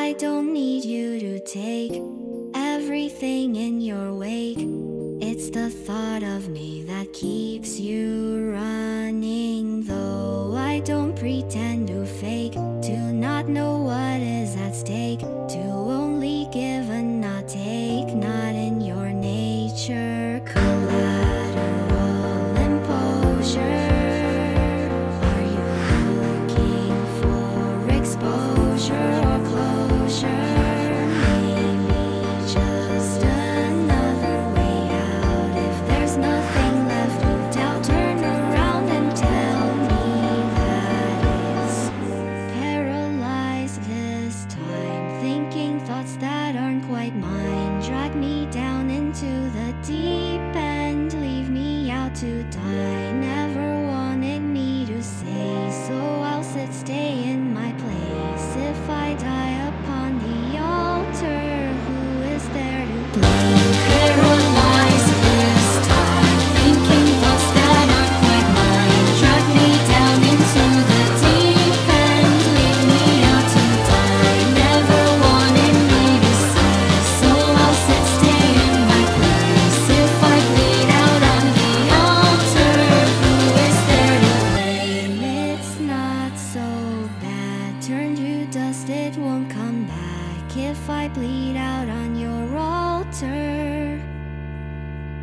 I don't need you to take everything in your wake. It's the thought of me that keeps you running. Though I don't pretend to fake, to not know what is at stake, to only give and not take, not in your nature. Collateral imposure. Are you looking for exposure or closure? Maybe just another way out. If there's nothing left to doubt, turn around and tell me that it's paralyzed this time. Thinking thoughts that aren't quite mine drag me down into the deep end, leave me out to die. Never wanted me to say, so I'll stay in my place. If I die upon the altar, who is there to blame?